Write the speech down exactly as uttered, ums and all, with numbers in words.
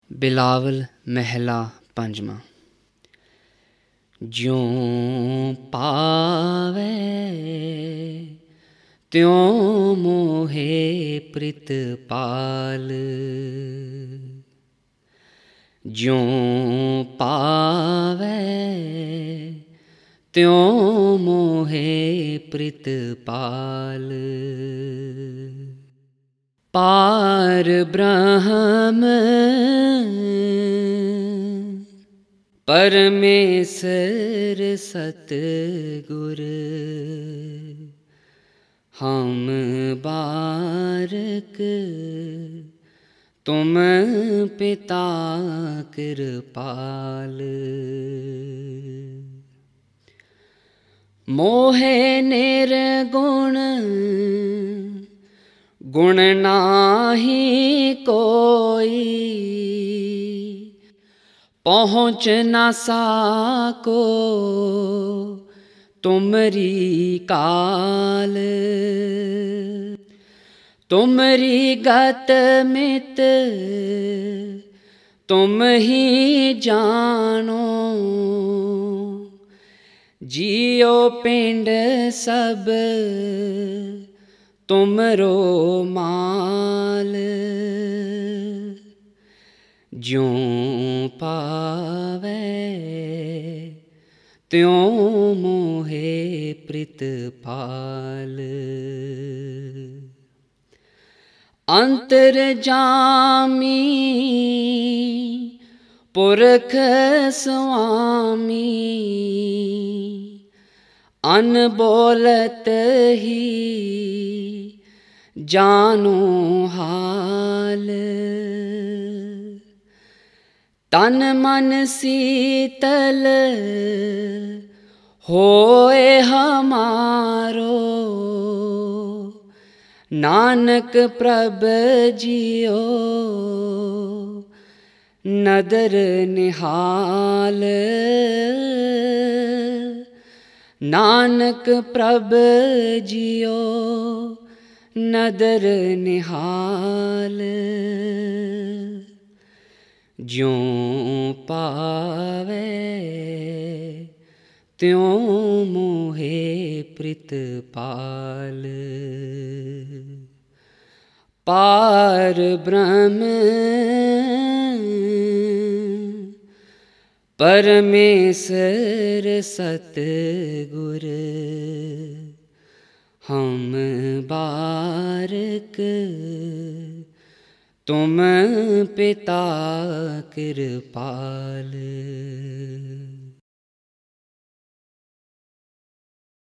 बिलावल महला पंजवा। ज्यों पावै त्यों मोहे प्रितपाल, ज्यों पावै त्यों मोहे प्रितपाल। पार ब्रह्म परमेश्वर सतगुर, हम बारक तुम पिता कृपाल। मोहे निर्गुण गुण नाही कोई, पहुँच न साको तुमरी काल। तुमरी गत मित तुम ही जानो, जियो पिंड सब तुमरो माल। ज्यों पावै त्यों मोहे प्रितपाल। अंतर्जामी पुरख स्वामी, अनबोलत ही जानो हाल। तन मन शीतल होए हमारो, नानक प्रभ जियो नदर निहाल। नानक प्रभ जियो नदर निहाल। ज्यों पावै त्यों मोहे प्रितपाल। पार ब्रह्म परमेश्वर सतगुर, हम बारक तुम पिता कृपाल।